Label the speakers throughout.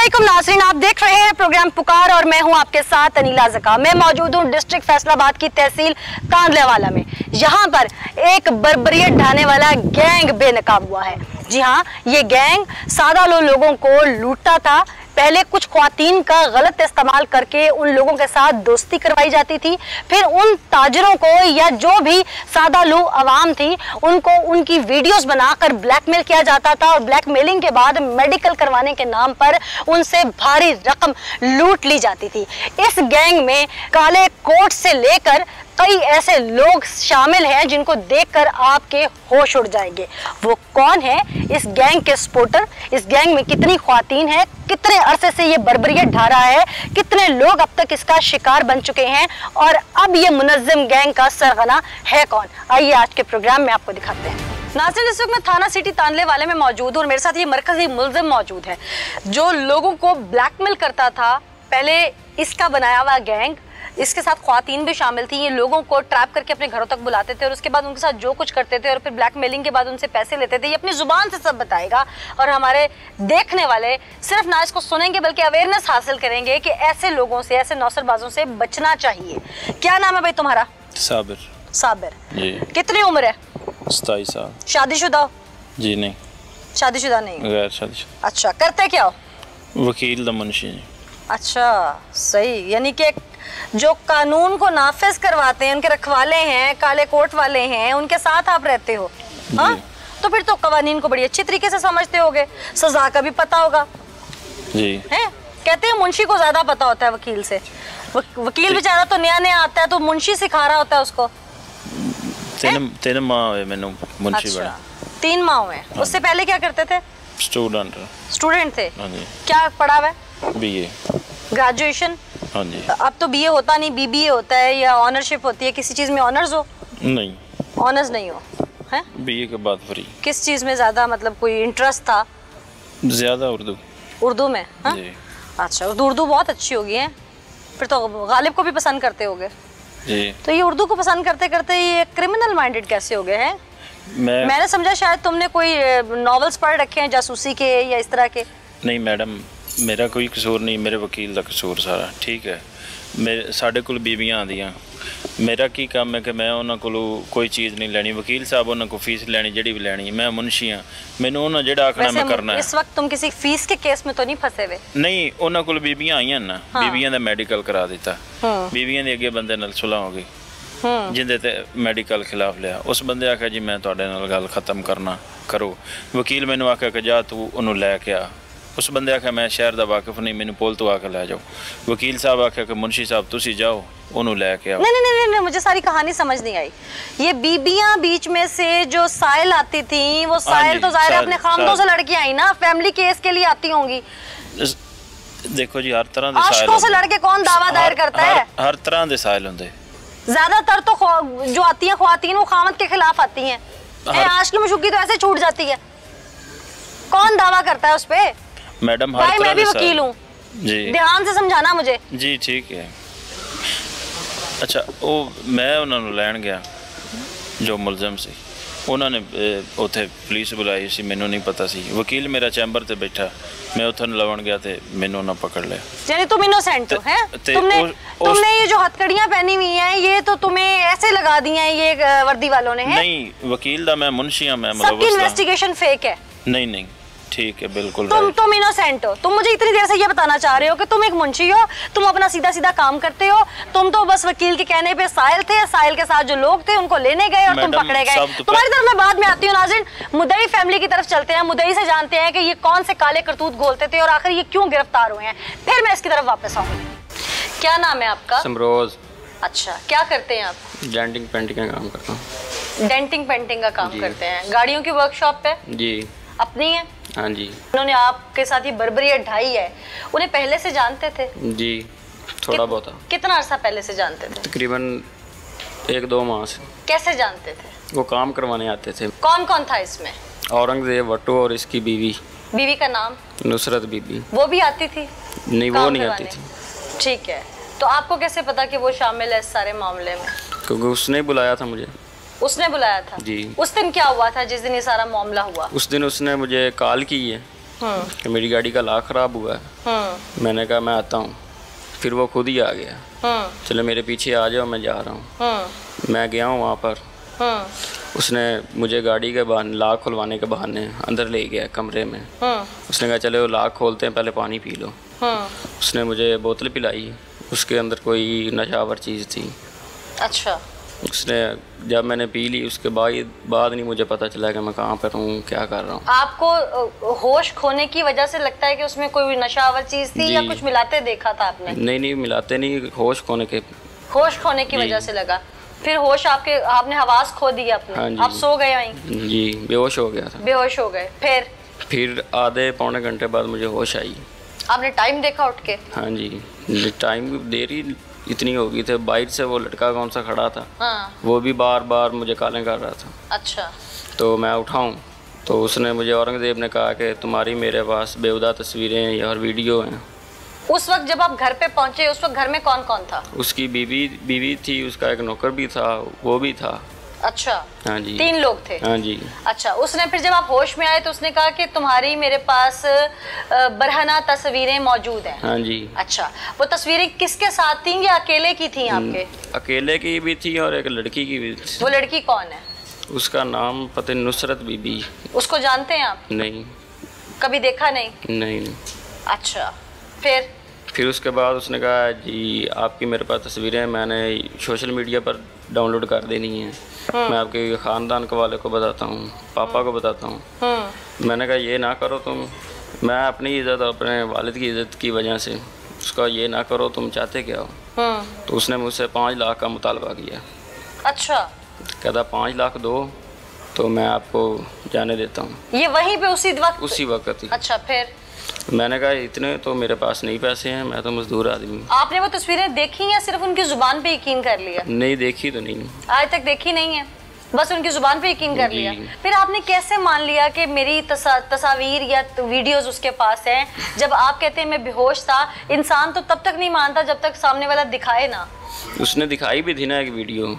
Speaker 1: अस्सलामुअलैकुम नाज़रीन, आप देख रहे हैं प्रोग्राम पुकार और मैं हूं आपके साथ अनीला ज़का। मैं मौजूद हूं डिस्ट्रिक्ट फैसलाबाद की तहसील तांदलेवाला में। यहां पर एक बर्बरियत ढाने वाला गैंग बेनकाब हुआ है। जी हां, ये गैंग सादा लोगों को लूटता था। पहले कुछ ख्वातीन का गलत इस्तेमाल करके उन लोगों के साथ दोस्ती करवाई जाती थी, फिर उन ताजरों को या जो भी सादा लोग आवाम थी उनको उनकी वीडियोस बनाकर ब्लैकमेल किया जाता था और ब्लैकमेलिंग के बाद मेडिकल करवाने के नाम पर उनसे भारी रकम लूट ली जाती थी। इस गैंग में काले कोट से लेकर कई ऐसे लोग शामिल हैं जिनको देखकर आपके होश उड़ जाएंगे। वो कौन है इस गैंग के सपोर्टर, इस गैंग में कितनी ख्वातीन हैं, कितने अरसे से ये बर्बरियत ढा रहा है, कितने लोग अब तक इसका शिकार बन चुके हैं और अब ये मुनज़्ज़म गैंग का सरगना है कौन, आइए आज के प्रोग्राम में आपको दिखाते हैं। नाज़रीन, इस वक्त मैं थाना सिटी तांदलेवाले में मौजूद हूँ और मेरे साथ ये मरकजी मुलज़िम मौजूद है जो लोगों को ब्लैकमेल करता था। पहले इसका बनाया हुआ गैंग, इसके साथ ख्वातीन भी शामिल थी। ये लोगों को ट्रैप करके अपने घरों तक बुलाते थे और उसके बाद उनके साथ जो कुछ करते थे और फिर ब्लैकमेलिंग के बाद उनसे पैसे लेते थे। ये अपनी जुबान से सब बताएगा और हमारे देखने वाले सिर्फ ना इसको सुनेंगे बल्कि अवेयरनेस हासिल करेंगे कि ऐसे लोगों से, ऐसे नौसरबाजों से बचना चाहिए। क्या नाम है भाई तुम्हारा?
Speaker 2: साबिर।
Speaker 1: साबिर
Speaker 2: जी।
Speaker 1: कितनी उम्र है?
Speaker 2: 27 साल।
Speaker 1: शादीशुदा?
Speaker 2: जी नहीं।
Speaker 1: शादीशुदा नहीं?
Speaker 2: गैर शादीशुदा।
Speaker 1: अच्छा, करते क्या हो?
Speaker 2: वकील दा मुंशी जी।
Speaker 1: अच्छा, सही। यानी कि जो कानून को नाफिज करवाते हैं, उनके रखवाले हैं, काले कोट वाले हैं, उनके साथ आप रहते हो। हाँ, तो फिर तो कवानीन को बड़ी अच्छी तरीके से समझते होगे, सजा का भी पता होगा। जी है। कहते हैं मुंशी को ज्यादा पता होता है वकील से। वकील बेचारा तो नया नया आता है तो मुंशी सिखा रहा होता है उसको।
Speaker 2: तीन माह हुए मैंने मुंशी बने।
Speaker 1: 3 माह हुए। उससे पहले क्या करते थे? स्टूडेंट थे। क्या पढ़ा हुआ है? BA। ग्रेजुएशन?
Speaker 2: हाँ जी।
Speaker 1: अब तो BA होता नहीं, BBA होता है या ऑनरशिप होती है। किसी चीज में ऑनर्स हो?
Speaker 2: नहीं,
Speaker 1: ऑनर्स नहीं हो है?
Speaker 2: BA के बाद फ्री।
Speaker 1: किस चीज में ज्यादा मतलब कोई इंटरेस्ट था?
Speaker 2: ज्यादा उर्दू
Speaker 1: में। हाँ? जी। अच्छा, उर्दू बहुत अच्छी होगी है, फिर तो गालिब को भी पसंद करते होगे जी। तो ये उर्दू को पसंद करते करते ये क्रिमिनल माइंडेड कैसे हो गए हैं? मैंने समझा शायद तुमने कोई नॉवेल्स पढ़ रखे हैं जासूसी के या इस तरह के।
Speaker 2: नहीं मैडम, मेरा कोई कसूर नहीं, मेरे वकील का कसूर सारा। ठीक है, मेरे साढ़े कोल बीबियां आंदियां, मेरा की काम है कि मैं उन्होंने को कोई चीज़ नहीं लेनी। वकील साहब उन्होंने को फीस लेनी जिहड़ी भी लेनी, मैं मुंशी हाँ, मैनू उन्होंने जिहड़ा आखना मैं करना है।
Speaker 1: इस वक्त तुम किसी फीस के केस में तो नहीं फंसे हुए?
Speaker 2: नहीं, उन्होंने को बीबियां आईयां ना। हाँ। बीबियां दा मेडिकल करा दिता। बीबियां दे अगे बंदे नाल सुलह हो गई जिंदे ते मेडिकल खिलाफ लिया। उस बंदे आख्या जी मैं तुहाडे नाल गल खत्म करना, करो। वकील मैनू आख्या कि जा तू उन्होंने लैके आ। उस बंदे आख्या मैं शहर का वाकिफ नहीं, मैनू पुल तो आके लै जाओ। वकील साहब आख्या कि मुंशी साहब तुसी जाओ उन्होंने लैके आओ।
Speaker 1: नहीं, मुझे सारी कहानी समझ नहीं आई। ये बीबियां बीच में से जो साहिल आती थी, वो साहिल तो जाहिर है अपने खामदों से लड़की आई ना, फैमिली केस के लिए आती होंगी।
Speaker 2: देखो जी, हर तरह
Speaker 1: के आशिकों से लड़के कौन दावा दायर करता है? हर
Speaker 2: तरह के साहिल होंदे।
Speaker 1: ज्यादातर तो जो आती हैं ख्वातीन वो खामद के खिलाफ आती हैं। आशिक मशूकी तो ऐसे छूट जाती है। कौन दावा करता है उस पे?
Speaker 2: मैडम
Speaker 1: भाई मैं भी वकील हूँ
Speaker 2: जी,
Speaker 1: ध्यान से समझाना मुझे।
Speaker 2: जी ठीक है। अच्छा, वो मैं उन्होंने लैन गया जो मुलजम से, उन्होंने उत्थे पुलिस बुलाई सी, मैनू नहीं पता सी। वकील मेरा चैम्बर ते बैठा, मैं उत्थे लवन गया ते मैनू ना पकड़ लिया।
Speaker 1: यानी तुम इनोसेंट हो हैं? तुमने ये जो हथकड़ियां पहनी हुई हैं ये तो तुम्हें ऐसे लगा दी हैं ये वर्दी वालों ने?
Speaker 2: नहीं, वकील दा मैं मुंशी हां, मैं
Speaker 1: सबकी इन्वेस्टिगेशन फेक है।
Speaker 2: नहीं, ठीक है, बिल्कुल।
Speaker 1: तुम इनोसेंट हो। तुम मुझे इतनी देर से ये बताना चाह रहे हो कि तुम एक मुंशी हो, तुम अपना सीधा सीधा काम करते हो। तुम तो बस वकील के कहने पे साहिल थे, साहिल के साथ जो लोग थे उनको लेने गए और तुम पकड़े गए। तुम्हारी तरफ मैं बाद में आती हूँ। नाज़रीन, मुद्दई फैमिली की तरफ चलते हैं, मुद्दई से जानते हैं कि ये कौन से काले करतूत घोलते थे और आखिर ये क्यों गिरफ्तार हुए हैं, फिर मैं इसकी तरफ वापस आऊंगी। क्या नाम है आपका?
Speaker 3: समरोज।
Speaker 1: अच्छा, क्या करते हैं आप?
Speaker 3: डेंटिंग पेंटिंग का काम करता हूँ।
Speaker 1: डेंटिंग पेंटिंग का काम करते हैं। गाड़ियों की वर्कशॉप पे?
Speaker 3: जी।
Speaker 1: अपनी है?
Speaker 3: हाँ जी।
Speaker 1: उन्होंने आपके साथ ये बर्बरियत ढाई है, उन्हें पहले से जानते थे?
Speaker 3: जी, थोड़ा बहुत।
Speaker 1: कितना अरसा पहले से जानते थे?
Speaker 3: तकरीबन 1-2 माह से।
Speaker 1: कैसे जानते थे?
Speaker 3: वो काम करवाने आते थे।
Speaker 1: कौन कौन था इसमें?
Speaker 3: औरंगजेब भट्टो और इसकी बीवी।
Speaker 1: बीवी का नाम?
Speaker 3: नुसरत बीबी।
Speaker 1: वो भी आती थी?
Speaker 3: नहीं, वो नहीं आती थी।
Speaker 1: ठीक है, तो आपको कैसे पता कि वो शामिल है इस सारे मामले में?
Speaker 3: क्योंकि उसने बुलाया था मुझे।
Speaker 1: उसने बुलाया था?
Speaker 3: जी।
Speaker 1: उस दिन क्या हुआ था जिस दिन ये सारा मामला हुआ?
Speaker 3: उस दिन उसने मुझे कॉल की है कि मेरी गाड़ी का लॉक ख़राब हुआ है। मैंने कहा मैं आता हूँ, फिर वो खुद ही आ गया, चलो मेरे पीछे आ जाओ मैं जा रहा हूँ। मैं गया हूँ वहाँ पर, उसने मुझे गाड़ी के बहाने, लॉक खुलवाने के बहाने अंदर ले गया कमरे में। उसने कहा चलो लॉक खोलते हैं, पहले पानी पी लो। उसने मुझे बोतल पिलाई, उसके अंदर कोई नशावर चीज़ थी।
Speaker 1: अच्छा।
Speaker 3: उसने जब मैंने पी ली उसके बाद नहीं मुझे पता चला कि मैं कहाँ पर हूँ, क्या कर रहा हूँ।
Speaker 1: आपको होश खोने की वजह से लगता है कि उसमें कोई नशावर चीज़ थी या कुछ मिलाते देखा था आपने?
Speaker 3: नहीं मिलाते नहीं, होश खोने की
Speaker 1: वजह से लगा। फिर होश आपने हवास खो दी अपने?
Speaker 3: हाँ जी।
Speaker 1: आप सो गए वहीं?
Speaker 3: जी, बेहोश हो गया था।
Speaker 1: बेहोश हो गए।
Speaker 3: फिर आधे पौने घंटे बाद मुझे होश आई।
Speaker 1: आपने टाइम देखा उठ के?
Speaker 3: हाँ जी, टाइम देरी इतनी हो गई थी। बाइक से वो लड़का कौन सा खड़ा था, हाँ। वो भी बार बार मुझे कॉलिंग कर रहा था।
Speaker 1: अच्छा।
Speaker 3: तो मैं उठाऊं तो उसने मुझे, औरंगजेब ने कहा कि तुम्हारी मेरे पास बेहुदा तस्वीरें और वीडियो हैं।
Speaker 1: उस वक्त जब आप घर पे पहुंचे, उस वक्त घर में कौन कौन था? उसकी
Speaker 3: बीवी थी, उसका एक नौकर भी था, वो भी था।
Speaker 1: अच्छा।
Speaker 3: हाँ जी।
Speaker 1: 3 लोग थे?
Speaker 3: हाँ जी।
Speaker 1: अच्छा, उसने फिर जब आप होश में आए तो उसने कहा कि तुम्हारी मेरे पास बरहना तस्वीरें मौजूद हैं?
Speaker 3: हाँ जी।
Speaker 1: अच्छा, वो तस्वीरें किसके साथ थी या अकेले की थी आपके?
Speaker 3: अकेले की भी थी और एक लड़की की भी थी।
Speaker 1: वो लड़की कौन है?
Speaker 3: उसका नाम पता नहीं, नुसरत बीबी।
Speaker 1: उसको जानते हैं आप?
Speaker 3: नहीं।
Speaker 1: कभी देखा नहीं?
Speaker 3: नहीं।
Speaker 1: अच्छा, फिर
Speaker 3: उसके बाद उसने कहा जी आपकी मेरे पास तस्वीरें मैंने सोशल मीडिया पर डाउनलोड कर देनी है। मैं आपके ख़ानदान के वाले को बताता हूँ, पापा को बताता हूँ। मैंने कहा ये ना करो तुम, मैं अपनी इज़्ज़त, अपने वालिद की इज़्ज़त की वजह से उसका ये ना करो, तुम चाहते क्या हो? तो उसने मुझसे 5 लाख का मुतालबा किया।
Speaker 1: अच्छा।
Speaker 3: कहता 5 लाख दो तो मैं आपको जाने देता हूँ।
Speaker 1: ये वहीं पे उसी
Speaker 3: वक्त ही।
Speaker 1: अच्छा, फिर?
Speaker 3: मैंने कहा इतने तो मेरे पास नहीं पैसे हैं, मैं तो मजदूर आदमी हूँ।
Speaker 1: आपने वो तस्वीरें देखी या सिर्फ उनकी जुबान पे यकीन कर लिया?
Speaker 3: नहीं देखी तो नहीं,
Speaker 1: आज तक देखी नहीं है, बस उनकी जुबान पे यकीन कर लिया। फिर आपने कैसे मान लिया कि मेरी तस्वीर या वीडियोस उसके पास हैं? जब आप कहते हैं मैं बेहोश था, इंसान तो तब तक नहीं मानता जब तक सामने वाला दिखाए ना।
Speaker 3: उसने दिखाई भी थी ना एक वीडियो,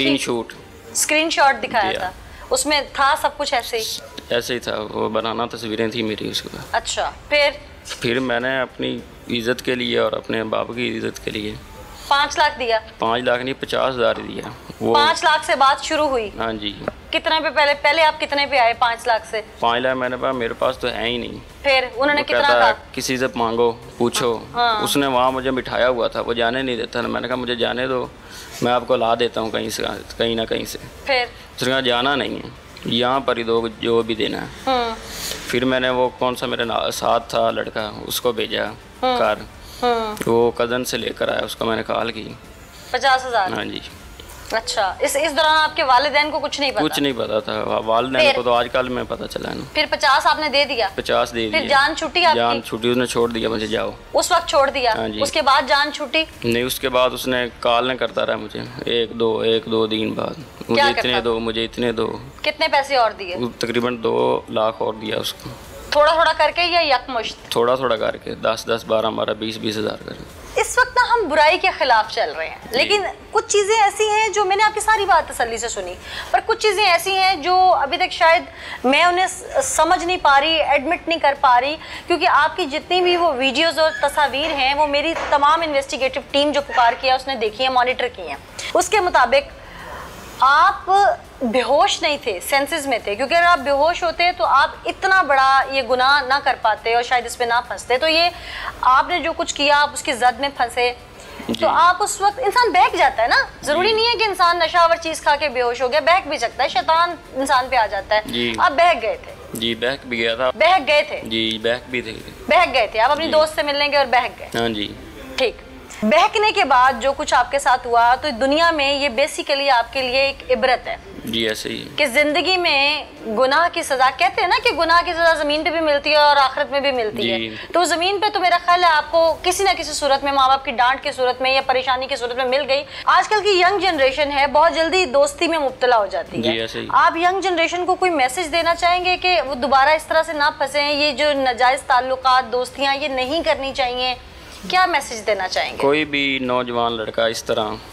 Speaker 1: स्क्रीनशॉट दिखाया था, उसमें था सब कुछ ऐसे ही
Speaker 3: था, वो बनाना तस्वीरें थी मेरी उसके बाद।
Speaker 1: अच्छा, फिर
Speaker 3: मैंने अपनी इज्जत के लिए और अपने बाप की इज्जत के लिए
Speaker 1: 5 लाख दिया?
Speaker 3: 5 लाख नहीं, 50,000 दिया। वो
Speaker 1: 5 लाख से बात शुरू हुई?
Speaker 3: हाँ जी।
Speaker 1: कितने पे पहले आप कितने पे आए 5 लाख से?
Speaker 3: 5 लाख मैंने कहा मेरे पास तो है ही नहीं।
Speaker 1: फिर उन्होंने कितना कहा?
Speaker 3: किसी से मांगो, पूछो। हाँ। उसने वहाँ मुझे बिठाया हुआ था, वो जाने नहीं देता। मैंने कहा मुझे जाने दो, मैं आपको ला देता हूँ कहीं ना कहीं से।
Speaker 1: फिर उसने
Speaker 3: कहा जाना नहीं है, यहाँ पर ही दो जो भी देना है। फिर मैंने वो कौन सा मेरे साथ था लड़का, उसको भेजा कार, वो कज़न से लेकर आया, उसको मैंने कॉल की।
Speaker 1: 50,000?
Speaker 3: हाँ जी।
Speaker 1: अच्छा, इस दौरान आपके वालिदैन को कुछ नहीं पता?
Speaker 3: कुछ नहीं पता था, वालिदैन को तो आजकल में पता चला है ना।
Speaker 1: फिर 50 आपने दे दिया?
Speaker 3: 50 दे दिया।
Speaker 1: फिर जान छुट्टी आपकी?
Speaker 3: जान छुट्टी, उसने छोड़ दिया मुझे, जाओ।
Speaker 1: उस वक्त छोड़ दिया?
Speaker 3: हाँ जी।
Speaker 1: उसके बाद जान छुट्टी
Speaker 3: नहीं, उसके बाद उसने कॉल नहीं करता रहा मुझे, एक दो दिन बाद, मुझे इतने दो, मुझे इतने दो।
Speaker 1: कितने पैसे और दिए?
Speaker 3: तकरीबन 2 लाख और दिया उसको।
Speaker 1: थोड़ा थोड़ा करके या यकमुश्त?
Speaker 3: थोड़ा थोड़ा करके, 10, 12, 20 हज़ार करके।
Speaker 1: इस वक्त ना हम बुराई के खिलाफ चल रहे हैं, लेकिन कुछ चीज़ें ऐसी हैं जो, मैंने आपकी सारी बात तसल्ली से सुनी, पर कुछ चीज़ें ऐसी हैं जो अभी तक शायद मैं उन्हें समझ नहीं पा रही, एडमिट नहीं कर पा रही, क्योंकि आपकी जितनी भी वो वीडियोज़ और तस्वीर हैं वो मेरी तमाम इन्वेस्टिगेटिव टीम जो पुकार किया उसने देखी है, मॉनिटर की हैं। उसके मुताबिक आप बेहोश नहीं थे, सेंसेस में थे, क्योंकि अगर आप बेहोश होते तो आप इतना बड़ा ये गुनाह ना कर पाते और शायद इस पे ना फंसते। तो ये आपने जो कुछ किया, आप उसकी जद में फंसे, तो आप उस वक्त, इंसान बहक जाता है ना, जरूरी नहीं है कि इंसान नशावर चीज खा के बेहोश हो गया, बहक भी सकता है, शैतान इंसान पे आ जाता है। आप बहक गए थे?
Speaker 3: जी, बहक भी गया था।
Speaker 1: बहक गए थे?
Speaker 3: जी, बहक भी थे।
Speaker 1: बहक गए थे, आप अपनी दोस्त से मिलने गए और बहक गए?
Speaker 3: हाँ जी।
Speaker 1: ठीक, बहकने के बाद जो कुछ आपके साथ हुआ, तो दुनिया में ये बेसिकली आपके लिए एक इबरत है।
Speaker 3: जी, ऐसे ही
Speaker 1: कि जिंदगी में गुनाह की सजा, कहते हैं ना कि गुनाह की सजा जमीन पे भी मिलती है और आखिरत में भी मिलती है, तो जमीन पे तो मेरा ख्याल है आपको किसी ना किसी सूरत में, माँ बाप की डांट की सूरत में या परेशानी की सूरत में मिल गई। आजकल की यंग जनरेशन है, बहुत जल्दी दोस्ती में मुब्तला हो जाती है। आप यंग जनरेशन को कोई मैसेज देना चाहेंगे कि वो दोबारा इस तरह से ना फंसे, ये जो नाजायज ताल्लुकात, दोस्तियाँ, ये नहीं करनी चाहिए, क्या मैसेज देना चाहेंगे?
Speaker 3: कोई भी नौजवान लड़का इस तरह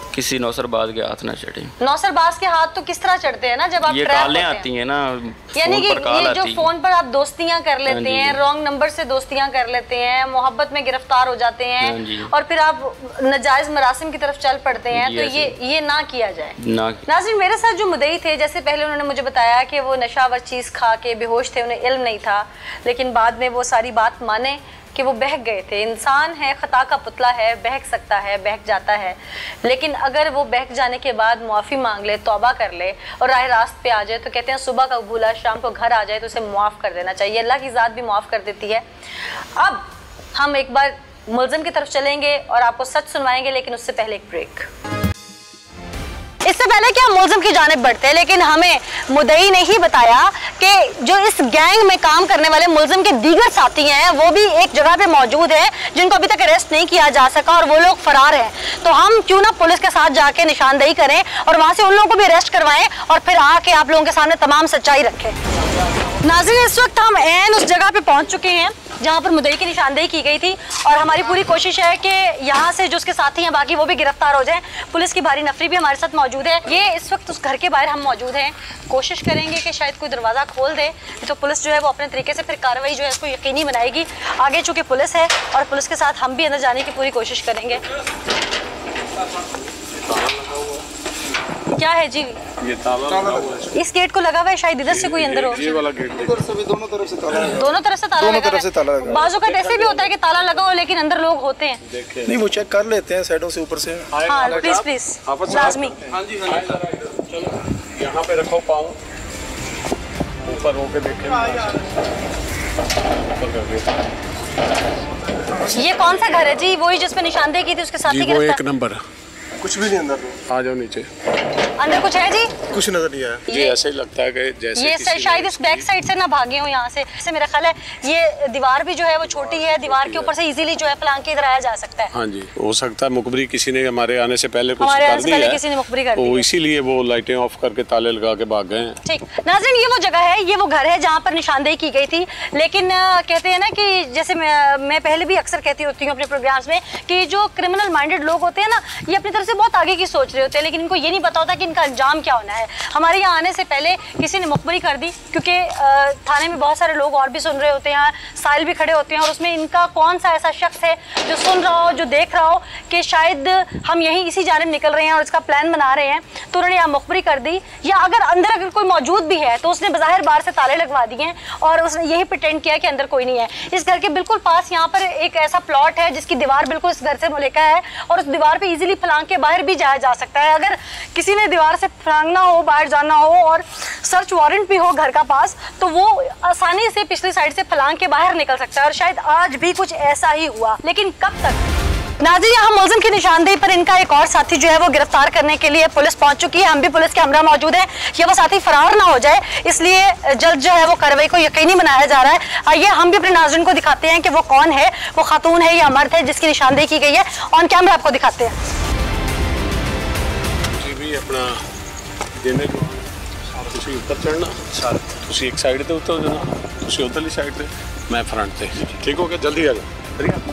Speaker 3: किसी नौसरबाज के हाथ ना चढ़े।
Speaker 1: नौसरबाज के हाथ तो किस तरह चढ़ते हैं ना, जब आप
Speaker 3: ये कालें आती हैं ना,
Speaker 1: यानी कि ये जो फोन पर आप दोस्तियां कर लेते
Speaker 3: हाँ
Speaker 1: हैं, रॉन्ग नंबर से दोस्तियां कर लेते हैं, मोहब्बत में गिरफ्तार हो जाते हैं और फिर आप नाजायज मरासिम की तरफ चल पड़ते हैं, तो ये ना किया जाए। नाज़रीन, मेरे साथ जो मुद्दई थे, जैसे पहले उन्होंने मुझे बताया कि वो नशावर चीज़ खा के बेहोश थे, उन्हें इल्म नहीं था, लेकिन बाद में वो सारी बात माने कि वो बहक गए थे। इंसान है, खता का पुतला है, बहक सकता है, बहक जाता है, लेकिन अगर वो बहक जाने के बाद मुआफ़ी मांग ले, तौबा कर ले और राह रास्त पे आ जाए, तो कहते हैं सुबह का भूला शाम को घर आ जाए तो उसे मुआफ़ कर देना चाहिए। अल्लाह की ज़ात भी मुआफ़ कर देती है। अब हम एक बार मुल्ज़िम की तरफ चलेंगे और आपको सच सुनवाएंगे, लेकिन उससे पहले एक ब्रेक। इससे पहले कि हम मुल्ज़िम की जानिब बढ़ते हैं, लेकिन हमें मुद्दई ने ही बताया कि जो इस गैंग में काम करने वाले मुल्ज़िम के दीगर साथी हैं वो भी एक जगह पे मौजूद हैं, जिनको अभी तक अरेस्ट नहीं किया जा सका और वो लोग फरार हैं। तो हम क्यों ना पुलिस के साथ जाके निशानदेही करें और वहां से उन लोगों को भी अरेस्ट करवाएं और फिर आके आप लोगों के सामने तमाम सच्चाई रखें। नाज़रीन, इस वक्त हम ऐन उस जगह पे पहुंच चुके हैं जहां पर मुद्दई की निशानदेही की गई थी और हमारी पूरी कोशिश है कि यहाँ से जो उसके साथी हैं बाकी वो भी गिरफ्तार हो जाएं। पुलिस की भारी नफरी भी हमारे साथ मौजूद है। ये इस वक्त उस घर के बाहर हम मौजूद हैं, कोशिश करेंगे कि शायद कोई दरवाज़ा खोल दे, तो पुलिस जो है वो अपने तरीके से फिर कार्रवाई जो है इसको यकीनी बनाएगी। आगे चूँकि पुलिस है और पुलिस के साथ हम भी अंदर जाने की पूरी कोशिश करेंगे। क्या है जी?
Speaker 4: ये ताला लगा हुआ है।
Speaker 1: इस गेट को लगा हुआ है, शायद इधर से कोई अंदर हो।
Speaker 4: ये वाला गेट दोनों तरफ से ताला है।
Speaker 1: दोनों तरफ से ताला लगा है। बाजू का ऐसे भी होता है कि ताला लगा हो लेकिन अंदर लोग होते हैं।
Speaker 4: नहीं, वो चेक कर लेते हैं साइडों से, ऊपर से।
Speaker 1: हाँ, प्लीज प्लीज, लाजमी।
Speaker 4: हाँ जी, चलो यहाँ पे रखो पाँव, ऊपर होके देखें।
Speaker 1: ये कौन सा घर है जी? वही जिसपे निशानदेही की थी उसके साथ ही?
Speaker 4: वो एक नंबर। कुछ भी नहीं अंदर, आ जाओ नीचे।
Speaker 1: अंदर कुछ है जी?
Speaker 4: कुछ नजर नहीं आया। ये ऐसे ही लगता है कि जैसे
Speaker 1: ये शायद इस बैक साइड से ना भागे हो यहाँ से मेरा ख्याल है। ये दीवार भी जो है वो छोटी है, दीवार के ऊपर से इजीली जो है फलांग के इधर आया जा सकता है।
Speaker 4: हाँ जी, हो सकता है मुखबरी किसी ने हमारे आने से पहले कुछ
Speaker 1: हमारे
Speaker 4: कर
Speaker 1: आने से पहले किसी ने मुखबरी कर दी है,
Speaker 4: इसीलिए वो लाइटें ऑफ करके ताले लगा के भाग गए हैं।
Speaker 1: ठीक नाज़रीन, ये वो जगह है, ये वो घर है जहाँ पर निशानदेही की गई थी। लेकिन कहते हैं ना कि जैसे मैं पहले भी अक्सर कहती होती हूँ अपने प्रोग्राम्स में कि जो क्रिमिनल माइंडेड लोग होते हैं ना, ये अपनी तरफ से बहुत आगे की सोच रहे होते हैं, लेकिन इनको ये नहीं पता होता कि इनका अंजाम क्या होना है। हमारे यहाँ आने से पहले किसी ने मुखबरी कर दी, क्योंकि थाने में बहुत सारे लोग और भी सुन रहे होते हैं, साइल भी खड़े होते हैं, और उसमें इनका कौन सा ऐसा शख्स है जो सुन रहा हो, जो देख रहा हो कि शायद हम यहीं इसी जानिब निकल रहे हैं और इसका प्लान बना रहे हैं, तो उन्होंने यहाँ मुखबरी कर दी। या अगर कोई मौजूद भी है तो उसने बज़ाहिर बाहर से ताले लगवा दिए और उसने यही प्रिटेंड किया कि अंदर कोई नहीं है। इस घर के बिल्कुल पास यहाँ पर एक ऐसा प्लॉट है जिसकी दीवार बिल्कुल इस घर से मुलेका है और उस दीवार पे इजीली फलांग के बाहर भी जाया जा सकता है। अगर किसी ने दीवार से फलांगना हो, बाहर जाना हो और सर्च वारंट भी हो घर का पास, तो वो आसानी से पिछली साइड से फलांग के बाहर निकल सकता है। और शायद आज भी कुछ ऐसा ही हुआ, लेकिन कब तक? नाज़रीन, यहाँ मुल्ज़िम की निशानदेही पर इनका एक और साथी जो है वो गिरफ्तार करने के लिए पुलिस पहुंच चुकी है। हम भी पुलिस के हमरा मौजूद है कि वो साथी फरार ना हो जाए, इसलिए जल्द जो है वो कार्रवाई को यकीनी बनाया जा रहा है। आइए हम भी अपने नाज़रीन को दिखाते हैं कि वो कौन है, वो खातून है या मर्द है जिसकी निशानदेही की गई है। ऑन कैमरा आपको दिखाते हैं।
Speaker 4: अपना देने को ਤੁਸੀਂ ਉੱਪਰ ਚੜਨਾ ਸਰ, ਤੁਸੀਂ ਇੱਕ ਸਾਈਡ ਤੇ ਉੱਤਰ ਜਾਣਾ, ਤੁਸੀਂ ਉਧਰਲੀ ਸਾਈਡ ਤੇ, ਮੈਂ ਫਰੰਟ ਤੇ। ਠੀਕ ਹੋ ਗਿਆ, ਜਲਦੀ ਆ जाओ।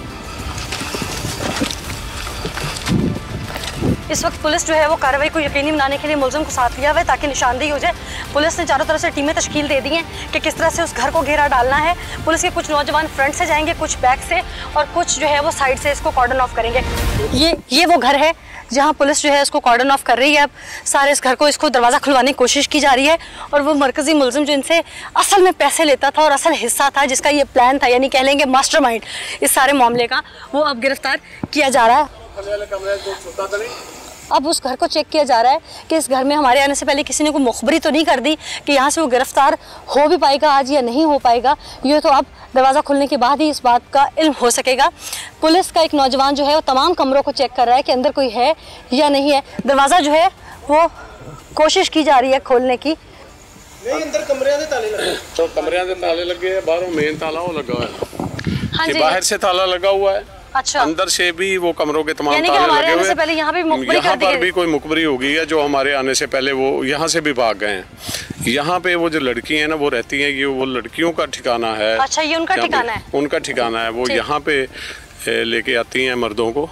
Speaker 1: इस वक्त पुलिस जो है वो कार्रवाई को यकीनी बनाने के लिए मुल्ज़िम को साथ लिया हुआ है ताकि निशानदेही हो जाए। पुलिस ने चारों तरफ से टीमें तश्कील दे दी हैं कि किस तरह से उस घर को घेरा डालना है। पुलिस के कुछ नौजवान फ्रंट से जाएंगे, कुछ बैक से, और कुछ जो है वो साइड से इसको कॉर्डन ऑफ करेंगे। ये वो घर है जहाँ पुलिस जो है इसको कॉर्डन ऑफ कर रही है। अब सारे इस घर को, इसको दरवाज़ा खुलवाने की कोशिश की जा रही है और वो मरकज़ी मुल्ज़िम जो इनसे असल में पैसे लेता था और असल हिस्सा था, जिसका ये प्लान था, यानी कह लेंगे मास्टरमाइंड इस सारे मामले का, वो अब गिरफ्तार किया जा रहा है। अब उस घर को चेक किया जा रहा है कि इस घर में हमारे आने से पहले किसी ने कोई मुखबरी तो नहीं कर दी कि यहाँ से वो गिरफ्तार हो भी पाएगा आज या नहीं हो पाएगा। ये तो अब दरवाज़ा खुलने के बाद ही इस बात का इल्म हो सकेगा। पुलिस का एक नौजवान जो है वो तमाम कमरों को चेक कर रहा है कि अंदर कोई है या नहीं है। दरवाज़ा जो है वो कोशिश की जा रही है खोलने की।
Speaker 4: नहीं, अंदर कमरियां दे ताले लगे, तो कमरियां दे ताले लगे हैं, बाहरों मेन ताला वो लगा हुआ है। हाँ जी, बाहर से ताला लगा हुआ है।
Speaker 1: अच्छा,
Speaker 4: अंदर से भी वो कमरों के तमाम ताले लगे हुए हैं।
Speaker 1: यहाँ
Speaker 4: पर भी कोई मुखबरी हो गई है, जो हमारे आने से पहले वो यहाँ से भी भाग गए हैं। यहाँ पे वो जो लड़की है ना वो रहती हैं, ये वो लड़कियों का ठिकाना है।
Speaker 1: अच्छा, ये उनका ठिकाना है?
Speaker 4: उनका ठिकाना है। वो यहाँ पे लेके आती हैं मर्दों को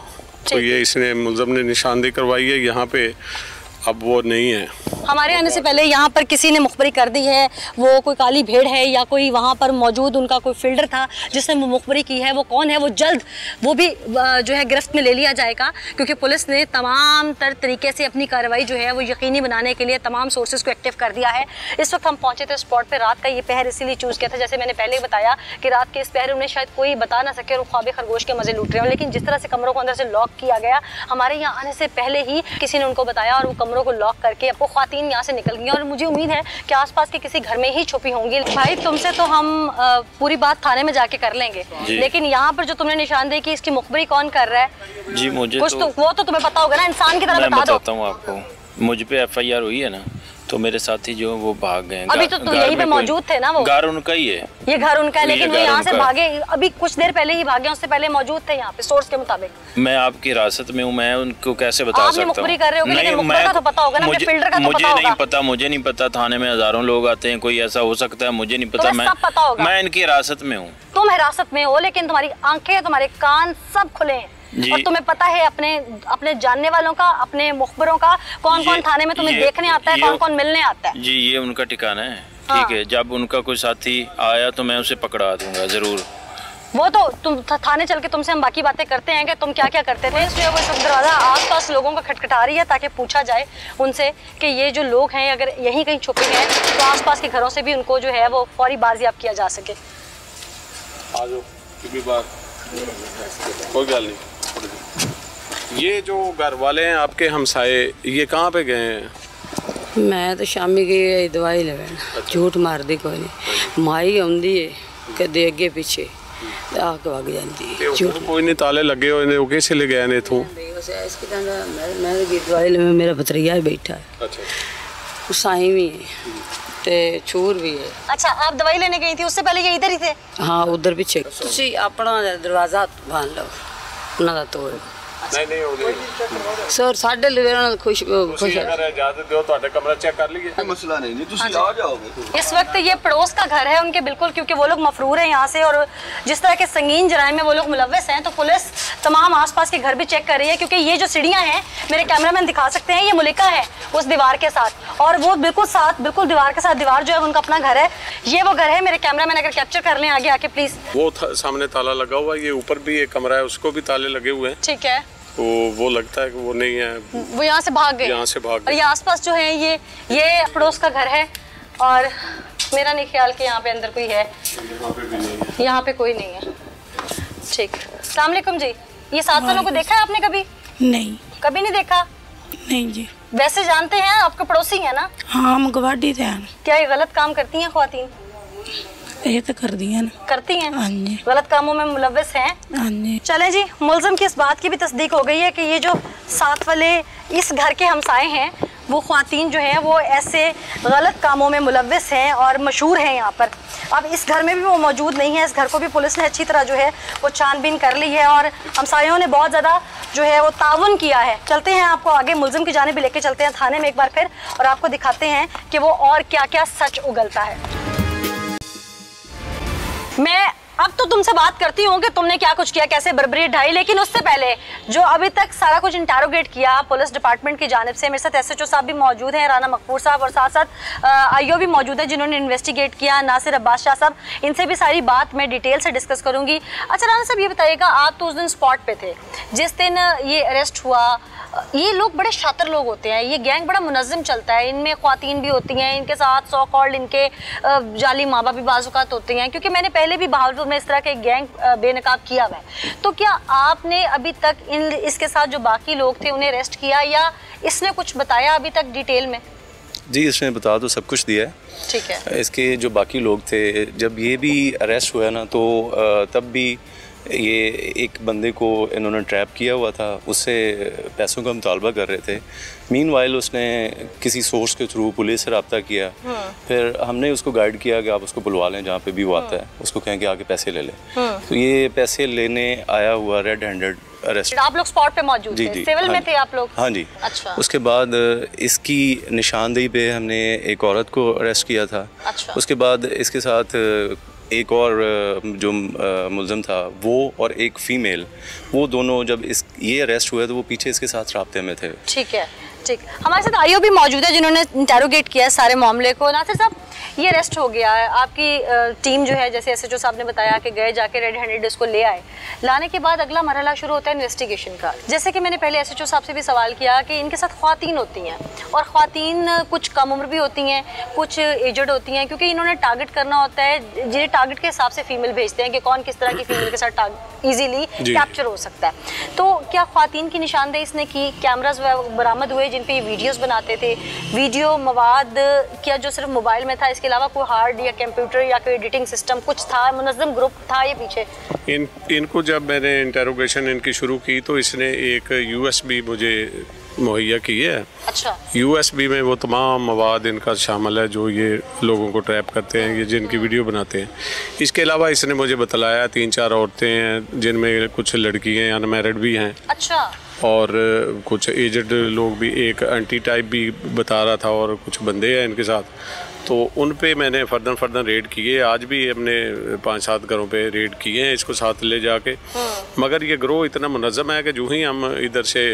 Speaker 4: तो ये इसने मुलज़म ने निशानदेही करवाई है यहाँ पे, अब वो नहीं है।
Speaker 1: हमारे आने से पहले यहाँ पर किसी ने मुखबरी कर दी है, वो कोई काली भेड़ है या कोई वहाँ पर मौजूद उनका कोई फील्डर था जिसने वो मुखबरी की है, वो कौन है, वो जल्द वो भी जो है गिरफ्त में ले लिया जाएगा, क्योंकि पुलिस ने तमाम तरीके से अपनी कार्रवाई जो है वो यकीनी बनाने के लिए तमाम सोर्सेज को एक्टिव कर दिया है। इस वक्त हम पहुँचे थे स्पॉट पर, रात का ये पहर इसीलिए चूज़ किया था, जैसे मैंने पहले बताया कि रात के इस पहर उन्हें शायद कोई बता ना सके और ख्वाब खरगोश के मजे लूट रहे हो, लेकिन जिस तरह से कमरों को अंदर से लॉक किया गया, हमारे यहाँ आने से पहले ही किसी ने उनको बताया और वो कमरों को लॉक करके अब वो ख्वातीन यहाँ से निकल गई और मुझे उम्मीद है कि आसपास के किसी घर में ही छुपी होंगी। भाई तुमसे तो हम पूरी बात थाने में जाके कर लेंगे, लेकिन यहाँ पर जो तुमने निशानदेही की इसकी मुखबरी कौन कर रहा है?
Speaker 2: जी मुझे
Speaker 1: कुछ तो वो तो तुम्हें पता होगा ना, इंसान की तरह बता दो।
Speaker 2: मैं बताता हूँ आपको, मुझ पे FIR हुई है ना, तो मेरे साथी जो वो भाग गए।
Speaker 1: अभी तो तुम यहीं पे मौजूद थे ना? वो
Speaker 2: घर उनका ही है,
Speaker 1: ये घर उनका है, लेकिन वो यहाँ से भागे, अभी कुछ देर पहले ही भागे, उससे पहले मौजूद थे यहाँ पे सोर्स के मुताबिक।
Speaker 2: मैं आपकी हिरासत में हूँ, मैं उनको कैसे बता सकता हूँ?
Speaker 1: आप मुखबरी कर रहे हो, लेकिन मुखबर का तो पता होगा ना, फिल्डर का तो पता होगा।
Speaker 2: मुझे नहीं पता, थाने में हजारों लोग आते हैं, कोई ऐसा हो सकता है, मुझे नहीं पता। मैं इनकी हिरासत में हूँ।
Speaker 1: तुम हिरासत में हो, लेकिन तुम्हारी आंखें तुम्हारे कान सब खुले हैं और तुम्हें पता है अपने जानने वालों का, अपने मुखबरों का, कौन कौन थाने में तुम्हें देखने आता है, कौन कौन मिलने आता है।
Speaker 2: जी ये उनका ठिकाना है, ठीक है। जब उनका कोई साथी आया तो मैं उसे पकड़ा दूंगा जरूर।
Speaker 1: वो तो तुम थाने चल के तुमसे हम बाकी बातें करते हैं कि तुम क्या क्या करते थे। इसलिए वो सब दरवाजा आसपास लोगों का खटखटा रही है ताकि पूछा जाए उनसे कि ये जो लोग हैं अगर यहीं कहीं छुपे हैं तो आसपास के घरों से भी उनको जो है वो फौरी बाजियाब किया जा सके।
Speaker 4: आ जाओ, कोई गल नहीं। ये जो घर वाले हैं आपके हमसाए, ये कहाँ पे गए हैं?
Speaker 5: मैं तो शामी गई दवाई लेवन। झूठ मार दी कोई नहीं, माई आउंदी है कदे अगे पीछे आके वग जाती है। झूठ
Speaker 4: कोई नहीं, ताले लगे हुए ने, वो कैसे ले गए ने इथों?
Speaker 5: मैं दवाई ले, मेरा भतरिया बैठा है।
Speaker 4: अच्छा,
Speaker 5: साई भी है ते छूर भी है।
Speaker 1: अच्छा, आप दवाई लेने गई थी, उससे पहले ये इधर ही थे?
Speaker 5: हाँ उधर पीछे। तुसी अपना दरवाजा बांध लो, उन्हां दा तोड़।
Speaker 4: नहीं हो
Speaker 5: सर साढ़े लिए खुश
Speaker 4: अगर इजाजत दो तो कमरा चेक कर लीजिए,
Speaker 6: मसला नहीं, तुसी आ जाओगे।
Speaker 1: इस वक्त ये पड़ोस का घर है उनके, बिल्कुल, क्योंकि वो लोग मफरूर हैं यहाँ से और जिस तरह के संगीन जराइम में वो लोग मुलव्वस हैं, तो पुलिस तमाम आसपास के घर भी चेक कर रही है। क्योंकि ये जो सीढ़ियाँ हैं, मेरे कैमरामैन दिखा सकते हैं, ये मुलिका है उस दीवार के साथ, और वो बिल्कुल दीवार के साथ, दीवार जो है उनका अपना घर है। ये वो घर है, मेरे कैमरामैन अगर कैप्चर कर लें आगे आके प्लीज।
Speaker 4: वो सामने ताला लगा हुआ है, ये ऊपर भी एक कमरा है, उसको भी ताले लगे हुए हैं।
Speaker 1: ठीक है,
Speaker 4: तो वो लगता है कि वो नहीं है,
Speaker 1: वो यहाँ से भाग गए। और ये आसपास जो है ये पड़ोस का घर है और मेरा नहीं ख्याल कि यहाँ पे अंदर कोई है। यहाँ पे कोई नहीं है। ठीक, अस्सलाम वालेकुम जी। ये 7 सालों को देखा है आपने कभी?
Speaker 7: नहीं,
Speaker 1: कभी नहीं देखा?
Speaker 7: नहीं जी।
Speaker 1: वैसे जानते हैं, आपके पड़ोसी हैं ना?
Speaker 7: हाँ, हम गवाडी थे।
Speaker 1: क्या ये गलत काम करती हैं ख्वातीन?
Speaker 7: ये तो कर दिया ना।
Speaker 1: करती हैं?
Speaker 7: हाँ जी।
Speaker 1: गलत कामों में मुलव्वस हैं?
Speaker 7: हाँ जी।
Speaker 1: चलें जी, मुलज़म की इस बात की भी तस्दीक हो गई है कि ये जो साथ वाले इस घर के हमसाए हैं, वो ख्वातीन जो हैं वो ऐसे गलत कामों में मुलव्वस हैं और मशहूर हैं यहाँ पर। अब इस घर में भी वो मौजूद नहीं है। इस घर को भी पुलिस ने अच्छी तरह जो है वो छानबीन कर ली है और हमसायों ने बहुत ज़्यादा जो है वो ताउन किया है। चलते हैं, आपको आगे मुलज़म की जानिब भी लेके चलते हैं थाने में एक बार फिर, और आपको दिखाते हैं कि वो और क्या क्या सच उगलता है। मैं अब तो तुमसे बात करती हूँ कि तुमने क्या कुछ किया, कैसे बर्बरी ढाई, लेकिन उससे पहले जो अभी तक सारा कुछ इंटरोगेट किया पुलिस डिपार्टमेंट की जानिब से, मेरे साथ SHO साहब भी मौजूद हैं, राना मकबूर साहब, और साथ साथ IO भी मौजूद है जिन्होंने इन्वेस्टिगेट किया, नासिर अब्बास शाह साहब। इनसे भी सारी बात मैं डिटेल से डिस्कस करूँगी। अच्छा राना साहब, ये बताइएगा, आप तो उस दिन स्पॉट पे थे जिस दिन ये अरेस्ट हुआ। ये लोग बड़े शातिर लोग होते हैं, ये गैंग बड़ा मुनज़्ज़म चलता है, इनमें ख्वातीन भी होती हैं, इनके साथ सो कॉल्ड इनके जाली माँ बाप भी बाज़-औक़ात होते हैं, क्योंकि मैंने पहले भी बहावलपुर में इस तरह के गैंग बेनकाब किया हुआ है। तो क्या आपने अभी तक इसके साथ जो बाकी लोग थे उन्हें अरेस्ट किया या इसने कुछ बताया अभी तक डिटेल में?
Speaker 8: जी, इसने बता तो सब कुछ दिया है।
Speaker 1: ठीक है।
Speaker 8: इसके जो बाकी लोग थे, जब ये भी अरेस्ट हुआ ना, तो तब भी ये एक बंदे को इन्होंने ट्रैप किया हुआ था, उससे पैसों का मुतालबा कर रहे थे। मीनवाइल उसने किसी सोर्स के थ्रू पुलिस से रब्ता किया, फिर हमने उसको गाइड किया कि आप उसको बुलवा लें जहाँ पे भी वो आता है, उसको कहें कि आके पैसे ले लें। तो ये पैसे लेने आया हुआ रेड हैंडेड अरेस्ट।
Speaker 1: आप लोग स्पॉट पे मौजूद थे? सिविल में थे आप लोग?
Speaker 8: हाँ जी।
Speaker 1: अच्छा।
Speaker 8: उसके बाद इसकी निशानदेही पे हमने एक औरत को अरेस्ट किया था।
Speaker 1: अच्छा।
Speaker 8: उसके बाद इसके साथ एक और जो मुलज़िम था वो और एक फ़ीमेल, वो दोनों जब ये अरेस्ट हुए तो वो पीछे इसके साथ राब्ते में थे।
Speaker 1: ठीक है, ठीक। हमारे साथ आईओ भी मौजूद है जिन्होंने इंटेरोगेट किया सारे मामले को। नासिर साहब, ये अरेस्ट हो गया है, आपकी टीम जो है जैसे एसएचओ साहब ने बताया कि गए जाके रेड हैंडेड इसको ले आए, लाने के बाद अगला मरहला शुरू होता है इन्वेस्टिगेशन का। जैसे कि मैंने पहले एसएचओ साहब से भी सवाल किया कि इनके साथ ख्वातीन होती हैं और ख्वातीन कुछ कम उम्र भी होती हैं, कुछ एजड होती हैं, क्योंकि इन्होंने टारगेट करना होता है, ये टारगेट के हिसाब से फीमेल भेजते हैं कि कौन किस तरह की फीमेल के साथ ईजिली कैप्चर हो सकता है। तो क्या ख्वातीन की निशानदेही इसने की? कैमराज बरामद हुए जिन पे वीडियोस बनाते थे, वीडियो मवाद क्या जो सिर्फ मोबाइल में था, इसके अलावा कोई हार्ड या कंप्यूटर या कोई एडिटिंग सिस्टम कुछ था, मुनज़्ज़म ग्रुप था ये पीछे?
Speaker 4: इनको जब मैंने इंटेरोगेशन इनकी शुरू की तो इसने एक यूएसबी मुझे मुहैया की है।
Speaker 1: अच्छा।
Speaker 4: यूएसबी में वो तमाम मवाद इनका शामिल है जो ये लोगों को ट्रैप करते हैं, ये जिनकी वीडियो बनाते हैं। इसके अलावा इसने मुझे बतलाया 3-4 औरतें हैं जिनमें कुछ लड़कियां अनमैरिड भी हैं।
Speaker 1: अच्छा।
Speaker 4: और कुछ एजड लोग भी, एक आंटी टाइप भी बता रहा था, और कुछ बंदे हैं इनके साथ। तो उन पे मैंने फर्दन रेड किए। आज भी हमने 5-7 घरों पे रेड किए हैं इसको साथ ले जाके। मगर ये ग्रोह इतना मुनज़्ज़म है कि जो ही हम इधर से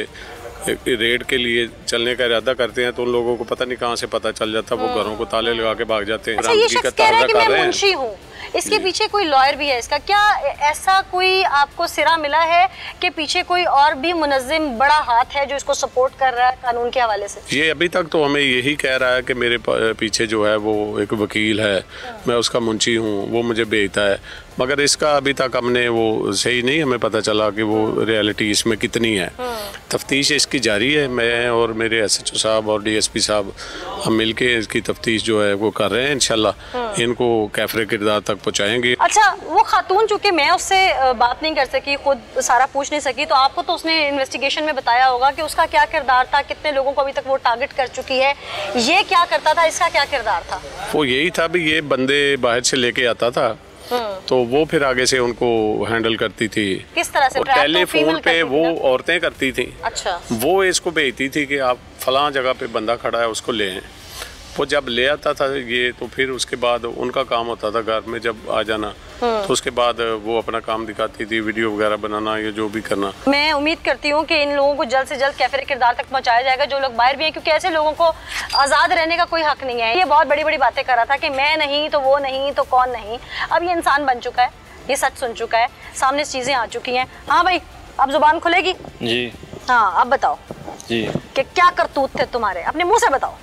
Speaker 4: रेड के लिए चलने का इरादा करते हैं तो उन लोगों को पता नहीं कहाँ से पता चल जाता, वो घरों को ताले लगा के भाग जाते हैं।
Speaker 1: अच्छा, ये शख्स कह रहा है कि मैं मुंशी हूँ, इसके पीछे कोई लॉयर भी है इसका, क्या ऐसा कोई आपको सिरा मिला है कि पीछे कोई और भी मुनज़्ज़िम बड़ा हाथ है जो इसको सपोर्ट कर रहा है कानून के हवाले से?
Speaker 4: ये अभी तक तो हमें यही कह रहा है कि मेरे पीछे जो है वो एक वकील है, मैं उसका मुंशी हूँ, वो मुझे भेजता है। मगर इसका अभी तक हमने वो सही नहीं हमें पता चला कि वो रियलिटी इसमें कितनी है। तफ्तीश इसकी जारी है। मैं और मेरे एसएचओ साहब और डीएसपी साहब हम मिलके इसकी तफ्तीश जो है वो कर रहे हैं। इंशाल्लाह इनको कैफरे किरदार तक पहुँचाएंगे।
Speaker 1: अच्छा, वो खातून चूँकि मैं उससे बात नहीं कर सकी, खुद सारा पूछ नहीं सकी, तो आपको तो उसने इन्वेस्टिगेशन में बताया होगा कि उसका क्या किरदार था, कितने लोगों को अभी तक वो टारगेट कर चुकी है, ये क्या करता था, इसका क्या किरदार था?
Speaker 4: वो यही था भी ये बंदे बाहर से लेके आता था तो वो फिर आगे से उनको हैंडल करती थी।
Speaker 1: किस तरह से?
Speaker 4: टेलीफोन पे वो औरतें करती थी।
Speaker 1: अच्छा।
Speaker 4: वो इसको भेजती थी कि आप फलां जगह पे बंदा खड़ा है उसको ले आए। वो जब ले आता था ये तो फिर उसके बाद उनका काम होता था घर में जब आ जाना, तो उसके बाद वो अपना काम दिखाती थी, वीडियो वगैरह बनाना या जो भी करना।
Speaker 1: मैं उम्मीद करती हूँ कि इन लोगों को जल्द से जल्द कैफरे किरदार तक पहुँचाया जाएगा जो लोग बाहर भी हैं, क्योंकि ऐसे लोगों को आज़ाद रहने का कोई हक नहीं है। ये बहुत बड़ी बड़ी बातें कर रहा था कि मैं नहीं तो वो नहीं तो कौन नहीं। अब ये इंसान बन चुका है, ये सच सुन चुका है, सामने चीज़ें आ चुकी हैं। हाँ भाई, अब जुबान खुलेगी
Speaker 2: जी।
Speaker 1: हाँ, अब बताओ
Speaker 2: जी
Speaker 1: कि क्या करतूत थे तुम्हारे, अपने मुँह से बताओ।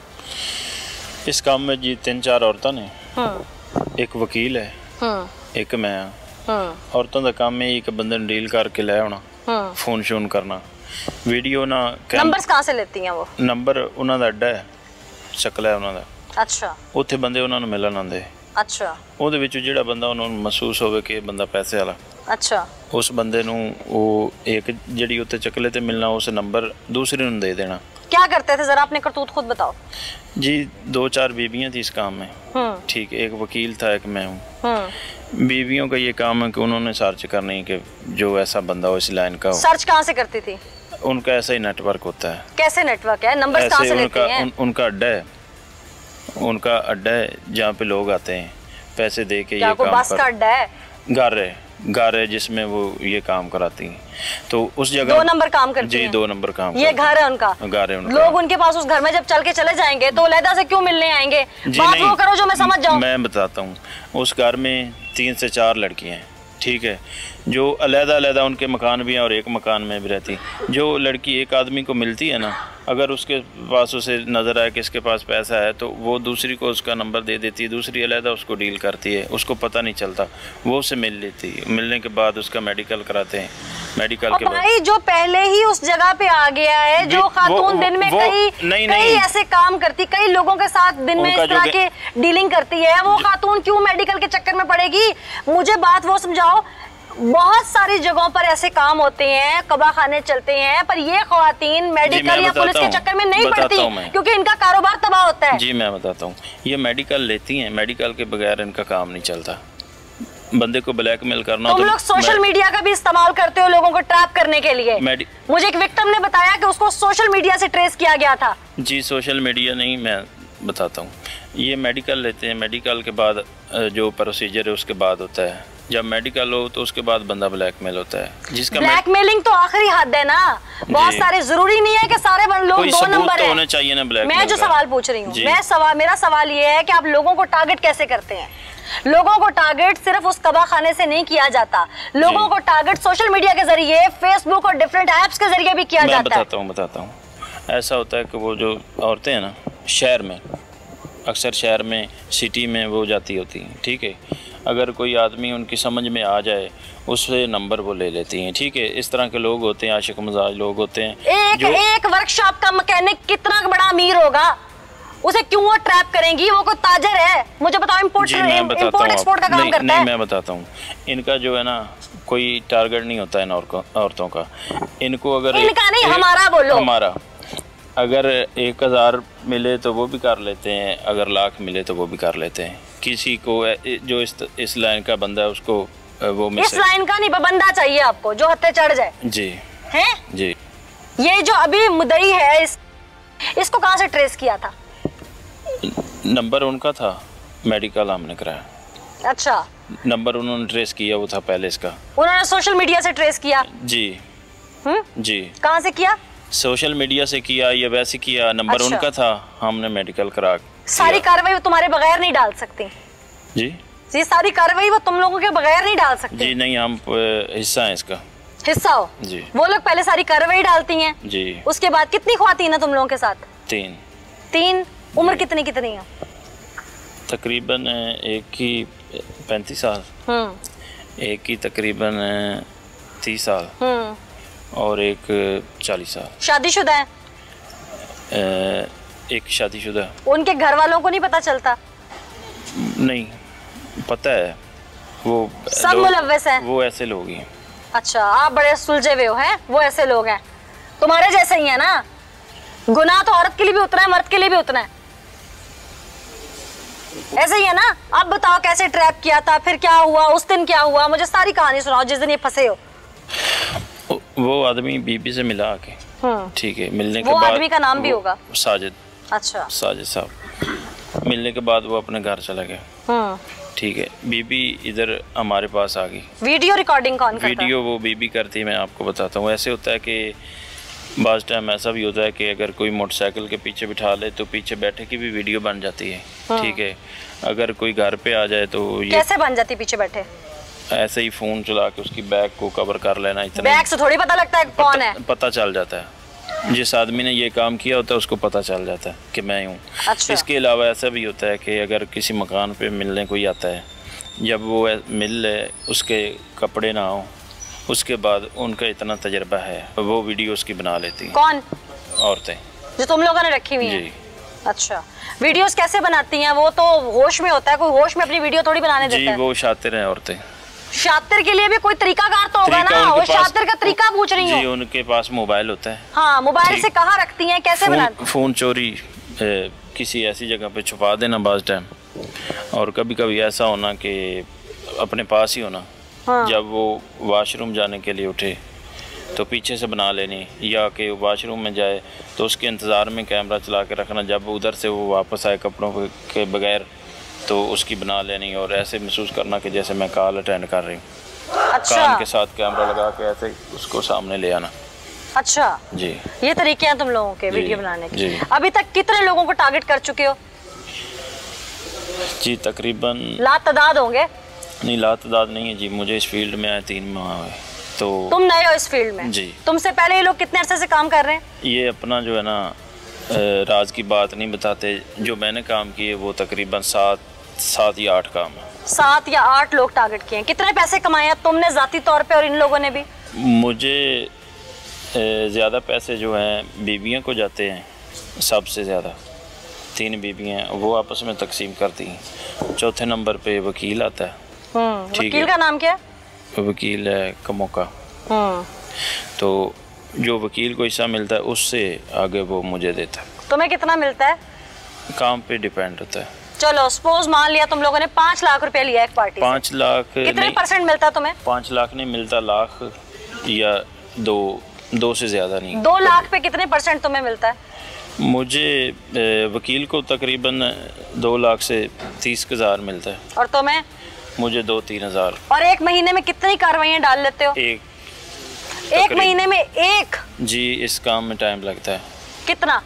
Speaker 2: इस काम में जी 3-4 औरतां ने, एक वकील है, एक मैं। औरतों का काम है एक बंदे ने डील करके ले आना, फोन शोन करना, वीडियो ना।
Speaker 1: नंबर्स कहाँ से लेती हैं वो?
Speaker 2: नंबर उन्होंने अड्डा है, शकला है उन्होंने।
Speaker 1: अच्छा।
Speaker 2: उत्थे बंदे उन्होंने मिलन आंदे।
Speaker 1: अच्छा।
Speaker 2: ਉਹਦੇ ਵਿੱਚ ਜਿਹੜਾ ਬੰਦਾ ਉਹਨਾਂ ਨੂੰ ਮਹਿਸੂਸ ਹੋਵੇ ਕਿ ਇਹ ਬੰਦਾ ਪੈਸੇ ਵਾਲਾ,
Speaker 1: ਅੱਛਾ,
Speaker 2: ਉਸ ਬੰਦੇ ਨੂੰ ਉਹ ਇੱਕ ਜਿਹੜੀ ਉੱਤੇ ਚੱਕਲੇ ਤੇ ਮਿਲਣਾ ਉਸ ਨੰਬਰ ਦੂਸਰੇ ਨੂੰ दे देना।
Speaker 1: क्या करते थे जरा अपने करतूत खुद बताओ।
Speaker 2: जी 2-4 बीवियां थी इस काम में। ठीक है, एक वकील था, एक मैं हूँ। बीवियों का ये काम है कि उन्होंने सर्च करनी कि जो ऐसा बंदा हो इस लाइन का हो।
Speaker 1: सर्च कहाँ से करती थी?
Speaker 2: उनका ऐसा ही नेटवर्क होता है।
Speaker 1: कैसे नेटवर्क है? नंबर कहाँ से लेते हैं?
Speaker 2: उनका अड्डा है, उनका अड्डा है जहाँ पे लोग आते हैं पैसे दे के। ये काम
Speaker 1: बस का अड्डा है? घर है जिसमें वो ये काम कराती हैं। तो उस जगह 2 नंबर काम करती
Speaker 2: जी
Speaker 1: हैं।
Speaker 2: 2 नंबर काम।
Speaker 1: ये घर है उनका?
Speaker 2: घर है उनका।
Speaker 1: लोग उनके पास उस घर में जब चल के चले जाएंगे तो लहदा से क्यों मिलने आएंगे? बात वो करो जो मैं समझ जाऊं।
Speaker 2: मैं बताता हूँ, उस घर में 3 से 4 लड़कियाँ हैं, ठीक है, जो अलग-अलग उनके मकान भी हैं और एक मकान में भी रहती। जो लड़की एक आदमी को मिलती है ना, अगर उसके पास उसे नज़र आए कि इसके पास पैसा है तो वो दूसरी को उसका नंबर दे देती है, दूसरी अलग उसको डील करती है, उसको पता नहीं चलता, वो उससे मिल लेती है। मिलने के बाद उसका मेडिकल कराते हैं। मेडिकल के बाद
Speaker 1: भाई जो पहले ही उस जगह पे आ गया है, जो खातून दिन में कई ऐसे काम करती, कई लोगों के साथ दिन में इस तरह के डीलिंग करती है, वो खातून क्यों मेडिकल के चक्कर में पड़ेगी? मुझे बात वो समझाओ। बहुत सारी जगहों पर ऐसे काम होते हैं, कबा खाने चलते हैं, पर ये ख्वातीन मेडिकल या पुलिस के चक्कर में नहीं पड़ती क्योंकि इनका कारोबार तबाह होता है।
Speaker 2: जी मैं बताता हूँ, ये मेडिकल लेती हैं, मेडिकल के बगैर इनका काम नहीं चलता। बंदे को ब्लैकमेल करना।
Speaker 1: तुम लोग सोशल मीडिया का भी इस्तेमाल करते हो लोगों को ट्रैप करने के लिए। मुझे एक विक्टिम ने बताया कि उसको सोशल मीडिया से ट्रेस किया गया था।
Speaker 2: जी सोशल मीडिया नहीं, मैं बताता हूँ, ये मेडिकल लेते हैं, मेडिकल के बाद जो प्रोसीजर है उसके बाद होता है। जब मेडिकल हो तो उसके बाद बंदा ब्लैकमेल होता है, जिसका
Speaker 1: ब्लैकमेलिंग तो आखिरी हद है ना, बहुत सारे, जरूरी नहीं है कि सारे लोग दो नंबर
Speaker 2: तो होने चाहिए ना ब्लैकमेल।
Speaker 1: मैं जो सवाल पूछ रही हूँ, मेरा सवाल ये है कि आप लोगों को टारगेट कैसे करते हैं? लोगों को टारगेट सिर्फ उस कबा खाने से नहीं किया जाता, लोगों को टारगेट सोशल मीडिया के जरिए, फेसबुक और डिफरेंट एप्स के जरिए भी किया जाता है।
Speaker 2: बताता हूँ। ऐसा होता है कि वो जो औरतें हैं ना, शहर में, अक्सर शहर में, सिटी में वो जाती होती हैं, ठीक है। अगर कोई आदमी उनकी समझ में आ जाए उससे नंबर वो ले लेती हैं, ठीक है। इस तरह के लोग होते हैं, आशिक मजाज लोग होते हैं।
Speaker 1: एक वर्कशॉप का मैकेनिक कितना बड़ा अमीर होगा, उसे क्यों वो ट्रैप करेंगी? वो कोई ताजर है, मुझे बताओ, इम्पोर्ट एक्सपोर्ट का काम करता है।
Speaker 2: मैं बताता हूँ, इनका जो है ना कोई टारगेट नहीं होता इन औरतों का। इनको अगर
Speaker 1: इनका नहीं, हमारा बोलो,
Speaker 2: हमारा अगर 1000 मिले तो वो भी कर लेते हैं, अगर लाख मिले तो वो भी कर लेते हैं। किसी को जो इस लाइन का बंदा है उसको वो
Speaker 1: इस लाइन का नहीं, बंदा चाहिए आपको जो हत्थे चढ़ जाए।
Speaker 2: जी
Speaker 1: हैं?
Speaker 2: जी।
Speaker 1: ये जो अभी मुद्दई है, इसको कहाँ से ट्रेस किया था?
Speaker 2: नंबर उनका था, मेडिकल हमने कराया।
Speaker 1: अच्छा,
Speaker 2: नंबर उन्होंने ट्रेस किया, वो था पहले इसका।
Speaker 1: उन्होंने सोशल मीडिया से ट्रेस किया?
Speaker 2: जी जी।
Speaker 1: कहाँ से किया?
Speaker 2: सोशल मीडिया से किया या वैसे किया, नंबर अच्छा। उनका था, हमने मेडिकल करा।
Speaker 1: सारी कार्रवाई वो तुम्हारे बगैर नहीं डाल सकती?
Speaker 2: जी,
Speaker 1: ये सारी कार्रवाई वो तुम लोगों के बगैर नहीं डाल सकती?
Speaker 2: जी नहीं, हम हिस्सा है इसका।
Speaker 1: हिस्सा हो
Speaker 2: जी।
Speaker 1: वो लोग पहले सारी कार्रवाई डालती हैं
Speaker 2: जी।
Speaker 1: उसके बाद कितनी ख्वातीन है तुम लोगों के साथ?
Speaker 2: 3।
Speaker 1: उम्र कितनी कितनी है?
Speaker 2: तकरीबन एक की 35 साल, एक की तकरीबन 30 साल और एक 40 साल।
Speaker 1: शादीशुदा है?
Speaker 2: एक शादीशुदा।
Speaker 1: उनके घर वालों को नहीं पता चलता?
Speaker 2: नहीं पता है, वो
Speaker 1: सब मुलव्वस हैं,
Speaker 2: वो ऐसे लोग ही।
Speaker 1: अच्छा, आप बड़े सुलझे हुए हो हैं, वो ऐसे लोग हैं, तुम्हारे जैसे ही है ना। गुनाह तो औरत के लिए भी उतना है, मर्द के लिए भी उतना है, ऐसे ही है ना। अब बताओ कैसे ट्रैप किया था, फिर क्या हुआ, उस दिन क्या हुआ, मुझे सारी कहानी सुनाओ जिस दिन ये फंसे हो।
Speaker 2: वो आदमी बीबी से मिला आके, ठीक है, मिलने के बाद,
Speaker 1: वो आदमी का नाम भी होगा?
Speaker 2: साजिद।
Speaker 1: अच्छा,
Speaker 2: साजिद साहब। मिलने के बाद वो अपने घर चला गया, ठीक है। बीबी इधर हमारे पास आ गई।
Speaker 1: वीडियो रिकॉर्डिंग कौन करता है?
Speaker 2: वीडियो वो बीबी करती है, मैं आपको बताता हूँ। ऐसे होता है कि बाज़ टाइम ऐसा भी होता है कि अगर कोई मोटरसाइकिल के पीछे बिठा ले तो पीछे बैठे की भी वीडियो बन जाती है, ठीक है। अगर कोई घर पे आ जाए तो ये
Speaker 1: कैसे बन जाती पीछे बैठे?
Speaker 2: ऐसे ही फोन चला के उसकी बैग को कवर कर लेना, इतना
Speaker 1: बैग से थोड़ी पता लगता है कौन है?
Speaker 2: पता चल जाता है, जिस आदमी ने ये काम किया होता है उसको पता चल जाता है कि मैं हूँ।
Speaker 1: अच्छा।
Speaker 2: इसके अलावा ऐसा भी होता है कि अगर किसी मकान पे मिलने कोई आता है, जब वो मिल ले उसके कपड़े ना हो, उसके बाद उनका इतना तजर्बा है, वो वीडियो उसकी बना लेती हैं।
Speaker 1: कौन?
Speaker 2: औरतें
Speaker 1: जो तुम लोगों ने रखी हुई हैं?
Speaker 2: जी।
Speaker 1: अच्छा, वीडियोस कैसे बनाती हैं? वो तो होश में होता है, कोई होश में अपनी वीडियो थोड़ी बनाने देता है।
Speaker 2: जी, वो शातिर हैं औरतें।
Speaker 1: शातिर के लिए भी कोई तरीकाकार तो होगा ना, वो शातिर का तरीका पूछ रही हूँ।
Speaker 2: जी, उनके पास मोबाइल होता है।
Speaker 1: हाँ, मोबाइल से कहाँ रखती हैं, कैसे बनाती?
Speaker 2: फोन चोरी किसी ऐसी जगह पे छुपा देना बाज़ टाइम, और कभी कभी ऐसा होना कि अपने पास ही होना। हाँ। जब वो वॉशरूम जाने के लिए उठे तो पीछे से बना लेनी, या कि वॉशरूम में जाए तो उसके इंतज़ार में कैमरा चला के रखना, जब उधर से वो वापस आए कपड़ों के बगैर तो उसकी बना लेनी, और ऐसे महसूस करना कि जैसे मैं कॉल अटेंड कर रही हूँ। अच्छा। कान के साथ कैमरा लगा के ऐसे उसको सामने ले आना।
Speaker 1: अच्छा
Speaker 2: जी,
Speaker 1: ये तरीके हैं तुम लोगों के वीडियो बनाने के। अभी तक कितने लोगों को टारगेट कर चुके हो?
Speaker 2: जी, तकरीबन
Speaker 1: लातादाद होंगे।
Speaker 2: नहीं, लातादाद नहीं है जी, मुझे इस फील्ड में आए 3 माह हुए। तो
Speaker 1: तुम नए हो इस फील्ड में? जी। तुमसे पहले ये लोग कितने अरसे से काम कर रहे हैं?
Speaker 2: ये अपना जो है ना राज की बात नहीं बताते, जो मैंने काम किए वो तकरीबन 7 या 8 काम है।
Speaker 1: 7 या 8 लोग टारगेट किए हैं। कितने पैसे कमाए हैं तुमने ज़ाती तौर पे और इन लोगों ने भी?
Speaker 2: मुझे ज़्यादा पैसे जो हैं बीवियों को जाते हैं, सबसे ज़्यादा 3 बीवियाँ, वो आपस में तकसीम करती हैं। चौथे नंबर पे वकील आता है।
Speaker 1: वकील का नाम क्या है?
Speaker 2: वकील है कमोका। तो जो वकील को हिस्सा मिलता है उससे आगे वो मुझे देता है।
Speaker 1: तुम्हें कितना मिलता है?
Speaker 2: काम पे डिपेंड होता है।
Speaker 1: चलो सपोज मान लिया तुम लोगों ने 5 लाख रुपए लिया एक पार्टी
Speaker 2: 5 लाख
Speaker 1: कितने % मिलता तुम्हें?
Speaker 2: 5 लाख नहीं मिलता, लाख या 2 से ज़्यादा नहीं।
Speaker 1: 2 लाख पे कितने % तुम्हें मिलता है?
Speaker 2: मुझे वकील को तकरीबन 2 लाख से 30,000 मिलता है।
Speaker 1: और तो मैं
Speaker 2: मुझे 2-3 हज़ार।
Speaker 1: और एक महीने में कितनी कार्रवाइयाँ डाल लेते हो? एक महीने में एक?
Speaker 2: जी, इस काम में टाइम लगता है।
Speaker 1: कितना?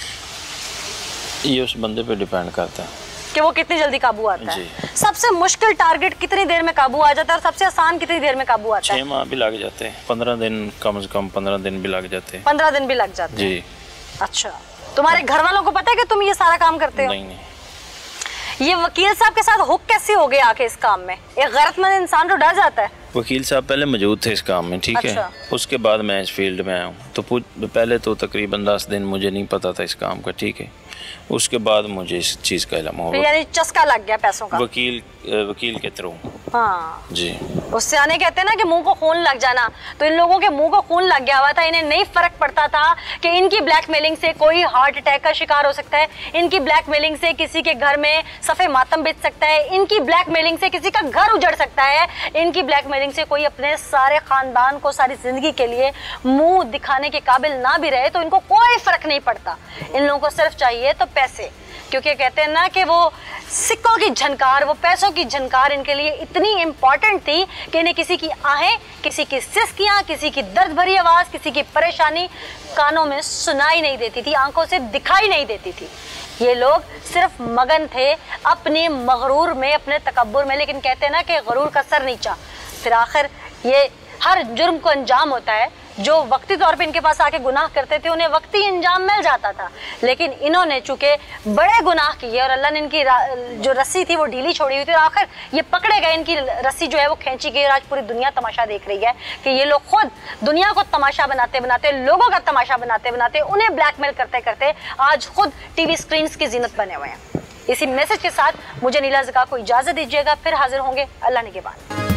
Speaker 2: ये उस बंदे पे डिपेंड करता है
Speaker 1: कि वो कितनी जल्दी काबू आता है। सबसे मुश्किल टारगेट कितनी देर में काबू आ जाता है और सबसे आसान कितनी देर में काबू आता है?
Speaker 2: 6 माह भी लग जाते हैं, 15 दिन कम से कम 15 दिन भी लग जाते हैं।
Speaker 1: 15 दिन भी लग जाते हैं
Speaker 2: जी।
Speaker 1: अच्छा, तुम्हारे घर वालों को पता है कि तुम ये सारा काम करते हो?
Speaker 2: नहीं।
Speaker 1: ये वकील साहब के साथ हुक कैसे हो गए आके इस काम में? एक गैरतमंद इंसान तो डर जाता है।
Speaker 2: वकील साहब पहले मौजूद थे इस काम में, ठीक है। उसके बाद मैं इस फील्ड में आया हूँ, तो पहले तो तकरीबन 10 दिन मुझे नहीं पता था इस काम का, ठीक है। उसके बाद मुझे इस चीज़ का इल्म हो गया,
Speaker 1: यानी चस्का लग गया पैसों का
Speaker 2: वकील के थ्रू।
Speaker 1: हाँ
Speaker 2: जी।
Speaker 1: उससे आने कहते हैं ना कि मुंह को खून लग जाना, तो इन लोगों के मुंह को खून लग गया हुआ था। इन्हें नहीं फर्क पड़ता था कि इनकी ब्लैकमेलिंग से कोई हार्ट अटैक का शिकार हो सकता है, इनकी ब्लैकमेलिंग से किसी के घर में सफ़े मातम बीत सकता है, इनकी ब्लैकमेलिंग से किसी का घर उजड़ सकता है, इनकी ब्लैकमेलिंग से कोई अपने सारे खानदान को सारी जिंदगी के लिए मुंह दिखाने के काबिल ना भी रहे, तो इनको कोई फर्क नहीं पड़ता। इन लोगों को सिर्फ चाहिए तो पैसे, क्योंकि कहते हैं ना कि वो सिक्कों की झनकार, वो पैसों की झनकार इनके लिए इतनी इंपॉर्टेंट थी कि इन्हें किसी की आहें, किसी की सिसकियां, किसी की दर्द भरी आवाज़, किसी की परेशानी कानों में सुनाई नहीं देती थी, आंखों से दिखाई नहीं देती थी। ये लोग सिर्फ मगन थे अपने मगरूर में, अपने तकब्बुर में। लेकिन कहते हैं ना कि गरूर का सर नीचा। फिर आखिर ये हर जुर्म को अंजाम होता है। जो वक्ती तौर पे इनके पास आके गुनाह करते थे उन्हें वक्ती अंजाम मिल जाता था, लेकिन इन्होंने चूंकि बड़े गुनाह किए और अल्लाह ने इनकी जो रस्सी थी वो ढीली छोड़ी हुई थी, और आखिर ये पकड़े गए, इनकी रस्सी जो है वो खींची गई और आज पूरी दुनिया तमाशा देख रही है कि ये लोग खुद दुनिया को तमाशा बनाते बनाते, लोगों का तमाशा बनाते बनाते, उन्हें ब्लैकमेल करते करते आज खुद टीवी स्क्रीन की जीनत बने हुए हैं। इसी मैसेज के साथ मुझे नीला ज़का को इजाज़त दीजिएगा, फिर हाजिर होंगे अल्लाह ने के बाद।